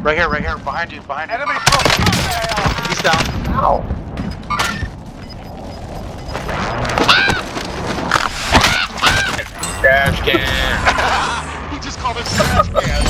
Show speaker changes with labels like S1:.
S1: Right here, behind you, behind you.
S2: Enemy dropping.
S1: He's down.
S3: Ow.
S4: Trash can.
S1: He just called it trash can.